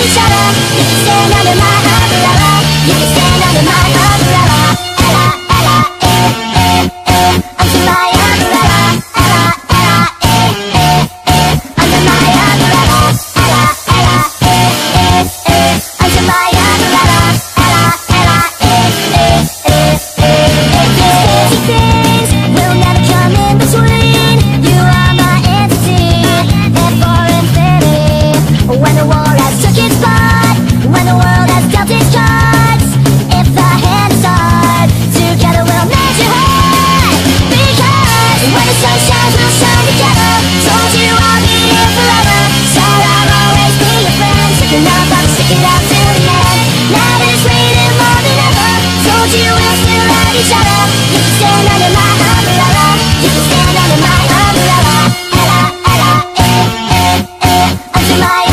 each other. You can stand under my umbrella. You can stand under my umbrella. Ella, Ella, under my umbrella. Ella, Ella, under my umbrella. Ella, Ella, under my umbrella. Ella, Ella, these things will never come in between. You are my entity, therefore infinity. When the war has took its part, when the world has dealt its cards, if the hand is hard, together we'll measure hard. Because when the sun shines, we'll shine together. Told you I'll be here forever. Said I'll always be your friend. Sticking up, I'm sticking out till the end. Now that it's raining more than ever, told you we'll still have each other. You can stand under my umbrella. You can stand under my umbrella. Ella, Ella, under my